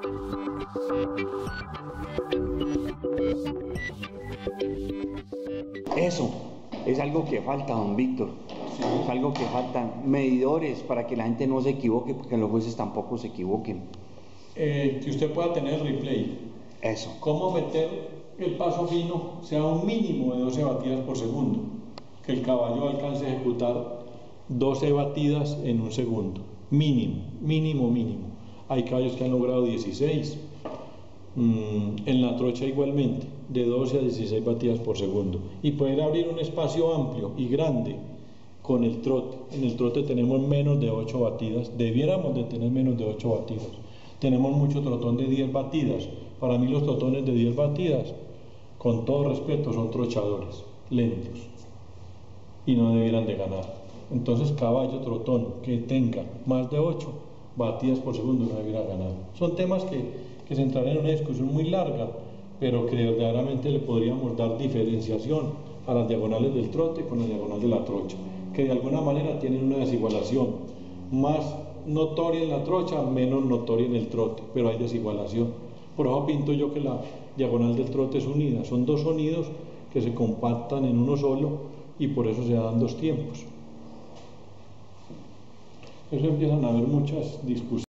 Eso es algo que falta, don Víctor. Sí. Es algo que faltan medidores para que la gente no se equivoque, porque los jueces tampoco se equivoquen. Que usted pueda tener el replay. Eso. Cómo meter el paso fino sea un mínimo de 12 batidas por segundo. Que el caballo alcance a ejecutar 12 batidas en un segundo. Mínimo, mínimo, mínimo. Hay caballos que han logrado 16. En la trocha igualmente, de 12 a 16 batidas por segundo. Y poder abrir un espacio amplio y grande con el trote. En el trote tenemos menos de 8 batidas. Debiéramos de tener menos de 8 batidas. Tenemos mucho trotón de 10 batidas. Para mí los trotones de 10 batidas, con todo respeto, son trochadores, lentos. Y no debieran de ganar. Entonces caballo trotón que tenga más de 8 batidas por segundo no debiera ganar. Son temas que se entrarían en una discusión muy larga, pero que verdaderamente le podríamos dar diferenciación a las diagonales del trote con la diagonal de la trocha, que de alguna manera tienen una desigualación más notoria en la trocha, menos notoria en el trote, pero hay desigualación. Por eso pinto yo que la diagonal del trote es unida, son dos sonidos que se compactan en uno solo y por eso se dan dos tiempos. Eso empiezan a haber muchas discusiones.